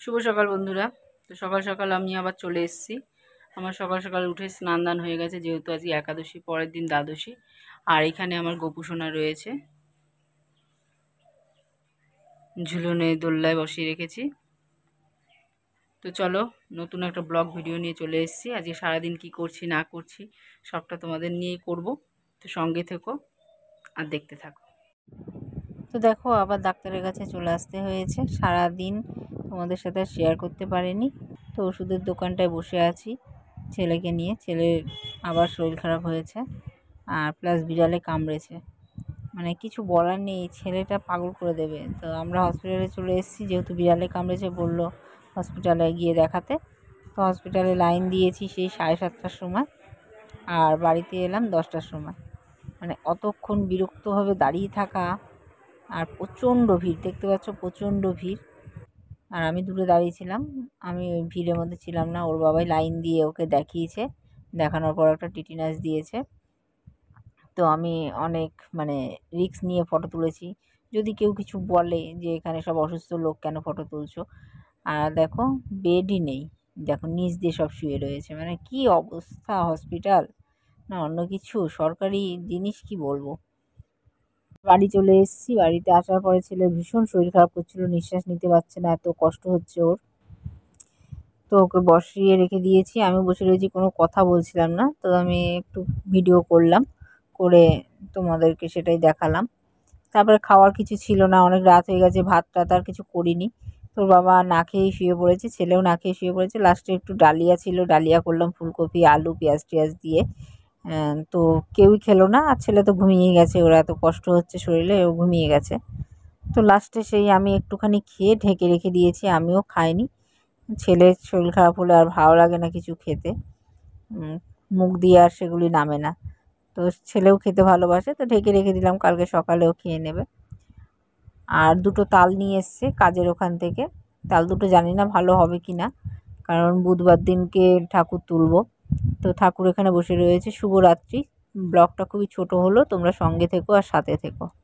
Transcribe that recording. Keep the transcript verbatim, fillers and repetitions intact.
শুভ সকাল বন্ধুরা। তো সকাল সকাল আমি আবার চলে এসেছি। আমার সকাল সকাল উঠে স্নান দান হয়ে গেছে, যেহেতু আজকে একাদশী, পরের দিন দ্বাদশী। আর এখানে আমার গোপুসোনা রয়েছে, ঝুলনে দোল্লায় বসিয়ে রেখেছি। তো চলো, নতুন একটা ব্লগ ভিডিও নিয়ে চলে এসেছি। আজকে সারাদিন কি করছি না করছি সবটা তোমাদের নিয়েই করব। তো সঙ্গে থেকো আর দেখতে থাকো। তো দেখো, আবার ডাক্তারের কাছে চলে আসতে হয়েছে। সারাদিন তোমাদের সাথে শেয়ার করতে পারিনি। তো ওষুধের দোকানটায় বসে আছি ছেলেকে নিয়ে। ছেলের আবার শরীর খারাপ হয়েছে, আর প্লাস বিড়ালে কামড়েছে। মানে কিছু বলার নেই, ছেলেটা পাগল করে দেবে। তো আমরা হসপিটালে চলে এসেছি, যেহেতু বিড়ালে কামড়েছে বললো হসপিটালে গিয়ে দেখাতে। তো হসপিটালে লাইন দিয়েছি সেই সাড়ে সাতটার সময়, আর বাড়িতে এলাম দশটার সময়। মানে অতক্ষণ বিরক্তভাবে দাঁড়িয়ে থাকা, আর প্রচণ্ড ভিড়, দেখতে পাচ্ছ প্রচণ্ড ভিড়। আর আমি দূরে দাঁড়িয়েছিলাম, আমি ওই ভিড়ের মধ্যে ছিলাম না। ওর বাবাই লাইন দিয়ে ওকে দেখিয়েছে, দেখানোর পর একটা টিটিনাস দিয়েছে। তো আমি অনেক মানে রিস্ক নিয়ে ফটো তুলেছি। যদি কেউ কিছু বলে যে এখানে সব অসুস্থ লোক, কেন ফটো তুলছো। আর দেখো, বেডই নেই, দেখো নিচ দিয়ে সব শুয়ে রয়েছে। মানে কি অবস্থা হসপিটাল, না অন্য কিছু সরকারি জিনিস, কি বলবো। বাড়ি চলে এসেছি। বাড়িতে আসার পরে ছেলের ভীষণ শরীর খারাপ করছিল, নিঃশ্বাস নিতে পারছে না, এত কষ্ট হচ্ছে ওর। তো ওকে বসিয়ে রেখে দিয়েছি, আমি বসে রয়েছি, কোনো কথা বলছিলাম না। তো আমি একটু ভিডিও করলাম, করে তোমাদেরকে সেটাই দেখালাম। তারপরে খাওয়ার কিছু ছিল না, অনেক রাত হয়ে গেছে, ভাত টাত আর কিছু করিনি। তোর বাবা না খেয়েই শুয়ে পড়েছে, ছেলেও না খেয়ে শুয়ে পড়েছে। লাস্টে একটু ডালিয়া ছিল, ডালিয়া করলাম ফুলকপি আলু পেঁয়াজ টিয়াজ দিয়ে। তো কেউই খেলো না, আর ছেলে তো ঘুমিয়ে গেছে, ওরা এত কষ্ট হচ্ছে শরীরে, ও ঘুমিয়ে গেছে। তো লাস্টে সেই আমি একটুখানি খেয়ে ঢেকে রেখে দিয়েছি, আমিও খাইনি। ছেলের শরীর খারাপ হলে আর ভালো লাগে না কিছু খেতে, মুখ দিয়ে আর সেগুলি নামে না। তো ছেলেও খেতে ভালোবাসে, তো ঢেকে রেখে দিলাম, কালকে সকালেও খেয়ে নেবে। আর দুটো তাল নিয়ে এসছে কাজের ওখান থেকে। তাল দুটো জানি না ভালো হবে কি না, কারণ বুধবার দিনকে ঠাকুর তুলব। তো ঠাকুর এখানে বসে রয়েছে। শুভরাত্রি। ব্লগটা খুবই ছোট হলো, তোমরা সঙ্গে থেকো আর সাথে থেকো।